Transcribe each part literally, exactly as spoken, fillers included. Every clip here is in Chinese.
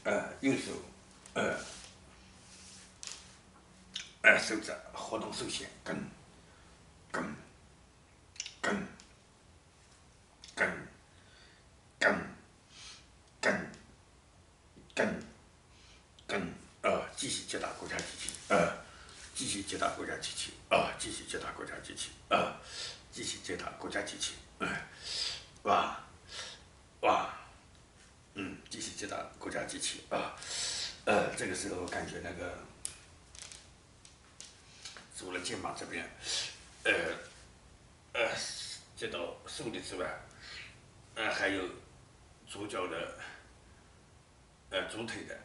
呃，右手，呃，呃，手指活动手弦，跟跟跟跟跟跟跟跟，呃，继续接打国家机器，呃，继续接打国家机器，啊、继续接打国家机器，啊、继续接打国家机器，哎、哇哇，嗯，继续接打国家机器啊，呃，这个时候感觉那个除了肩膀这边，呃呃，接到手的之外，呃，还有左脚的呃左腿的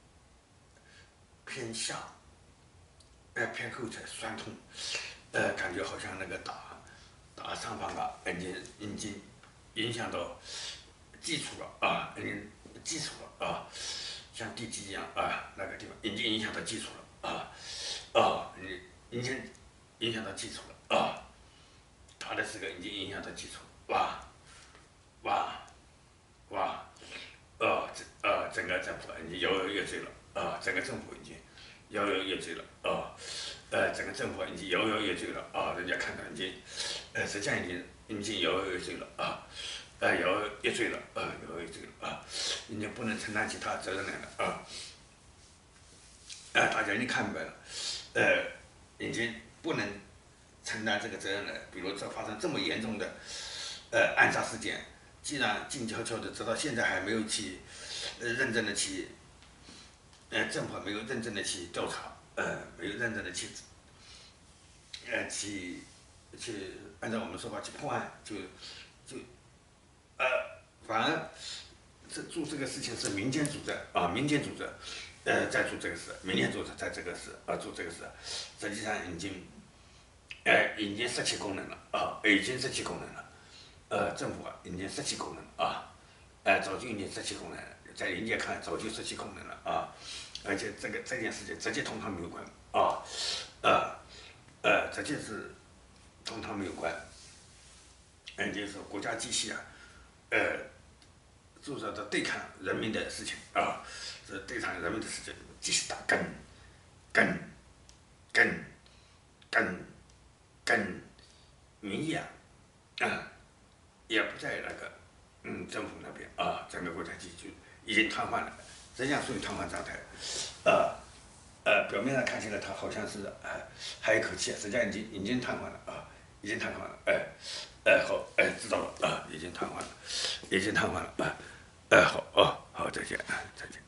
偏下，呃偏后侧酸痛，呃，感觉好像那个打打上方啊，已经已经影响到基础了啊，已经基础了啊，像地基一样啊，那个地方已经影响到基础了啊啊，你已经影响到基础了啊，打的时候已经影响到基础，哇哇哇，呃整呃整个政府已经摇摇欲坠了啊，整个政府已经摇摇欲坠了啊，呃整个政府已经摇摇欲坠了啊，人家看到已经，呃实际上已经已经摇摇欲坠了啊。呃，摇摇欲坠了，呃，摇摇欲坠了啊，已经不能承担起他责任来了啊，呃，大家已经看明白了，呃，已经不能承担这个责任了。比如这发生这么严重的呃暗杀事件，既然静悄悄的，直到现在还没有去呃认真的去，呃，政府没有认真的去调查，呃，没有认真的去呃去去按照我们说法去破案，就就呃反而这做这个事情是民间组织啊，民间组织呃在做这个事，民间组织在这个事啊做这个事，实际上已经呃已经失去功能了啊，已经失去功能了，呃政府啊已经失去功能啊，呃早就已经失去功能了，在人间看早就失去功能了啊，而且这个这件事情直接同他们有关啊，呃呃直接是同他们有关，嗯，就是说国家机器啊，呃，做着的对抗人民的事情啊，是对抗人民的事情，继续打根根根根根民意啊，啊，也不在那个嗯政府那边啊，整个国家机器已经瘫痪了，实际上属于瘫痪状态，呃呃，表面上看起来它好像是呃还有一口气，实际上已经已经瘫痪了啊，已经瘫痪了，哎、哎好，哎知道了啊，已经瘫痪了，已经瘫痪了啊，哎好哦，好再见啊，再见。